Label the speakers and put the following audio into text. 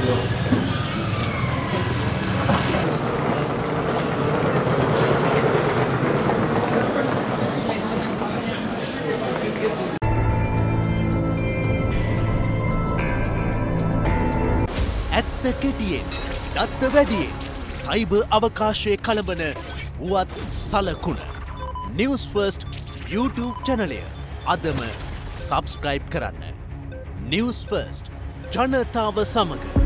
Speaker 1: ඇත්ත කෙටියෙන් දත්ත වැඩියෙන් සයිබර් අවකාශයේ කළඹන වුවත් සලකුණ නිවුස් ෆර්ස්ට් YouTube චැනලය අදම සබස්ක්‍රයිබ් කරන්න. නිවුස් ෆර්ස්ට් ජනතාව සමග